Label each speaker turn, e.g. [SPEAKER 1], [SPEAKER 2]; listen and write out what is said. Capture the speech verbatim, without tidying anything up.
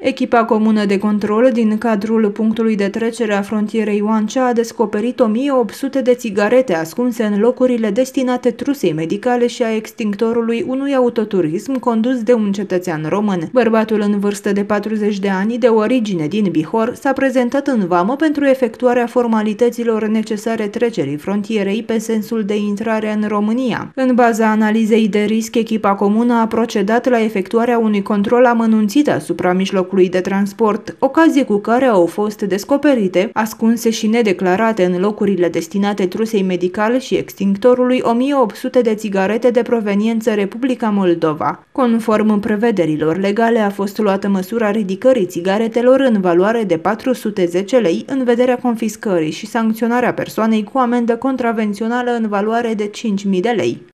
[SPEAKER 1] Echipa comună de control din cadrul punctului de trecere a frontierei Oancea a descoperit o mie opt sute de țigarete ascunse în locurile destinate trusei medicale și a extinctorului unui autoturism condus de un cetățean român. Bărbatul în vârstă de patruzeci de ani, de origine din Bihor, s-a prezentat în vamă pentru efectuarea formalităților necesare trecerii frontierei pe sensul de intrare în România. În baza analizei de risc, echipa comună a procedat la efectuarea unui control amănunțit asupra mijlocului de transport, ocazie cu care au fost descoperite, ascunse și nedeclarate în locurile destinate trusei medicale și extinctorului, o mie opt sute de țigarete de proveniență Republica Moldova. Conform prevederilor legale, a fost luată măsura ridicării țigaretelor în valoare de patru sute zece lei în vederea confiscării și sancționarea persoanei cu amendă contravențională în valoare de cinci mii de lei.